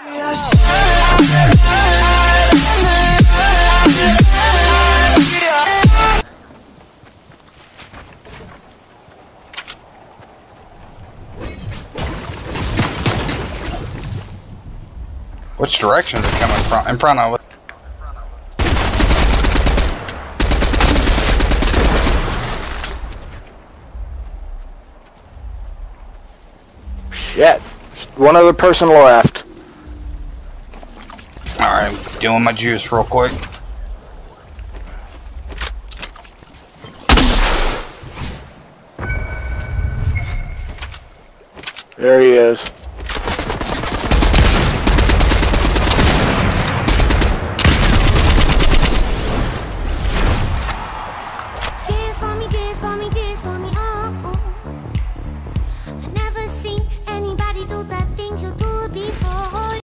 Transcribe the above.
Which direction is it coming from? In front of us. Shit. One other person left. Alright, I'm doing my juice real quick. There he is.